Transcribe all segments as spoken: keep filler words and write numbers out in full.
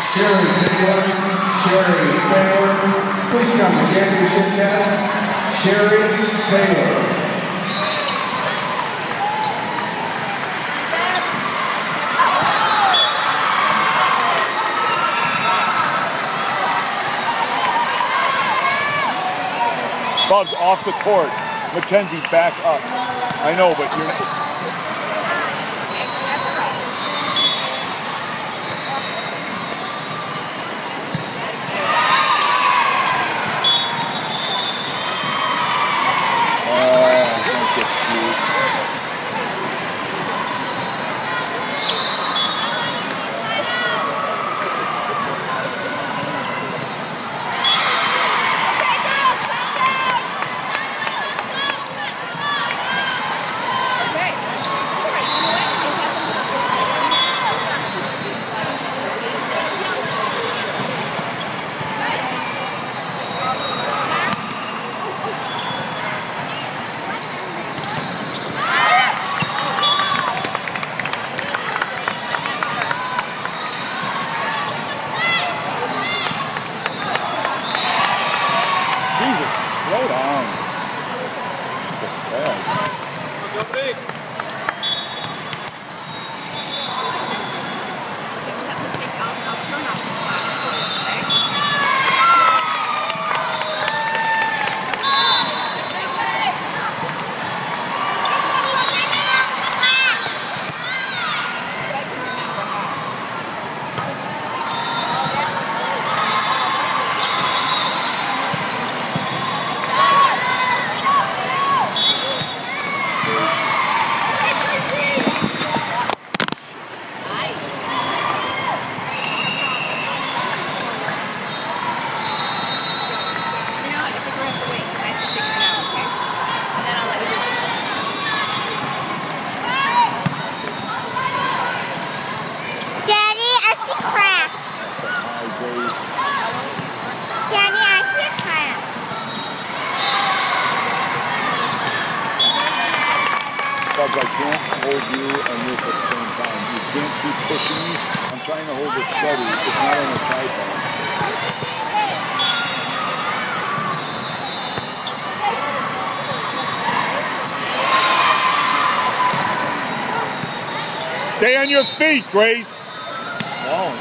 Sherry Taylor, Sherry Taylor, please come to championship desk. Sherry Taylor. Bugs off the court. Mackenzie, back up. I know, but you're not. Slow down. The stairs. Go big. Bugs, I can't hold you and this at the same time. You can't keep pushing me. I'm trying to hold this steady. It's not on a tripod. Stay on your feet, Grace. Oh.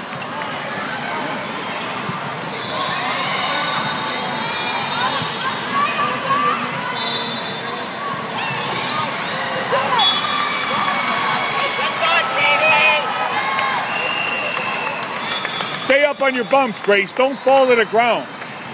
Stay up on your bumps, Grace. Don't fall to the ground.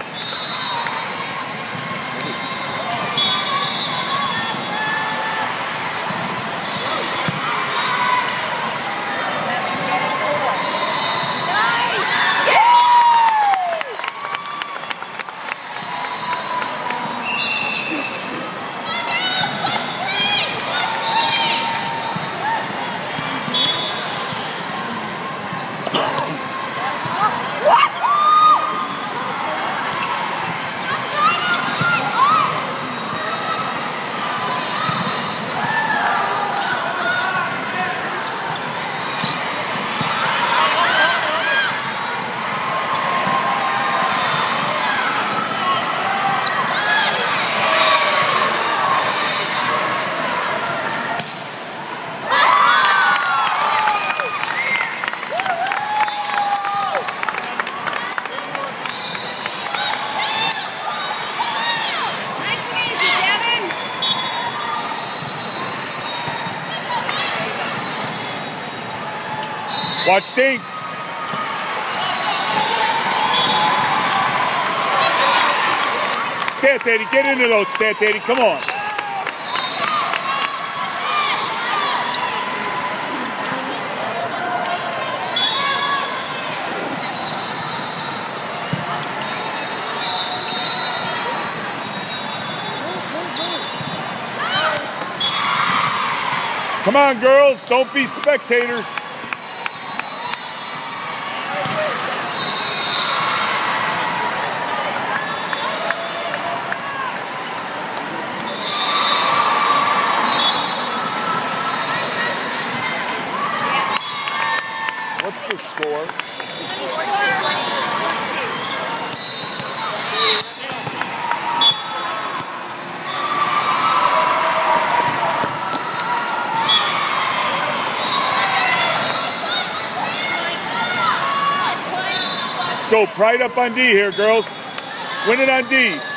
Watch Dink. Stat Daddy, get into those, Stat Daddy, come on. Come on, girls, don't be spectators. What's the score? Let's go. Pride up on D here, girls. Win it on D.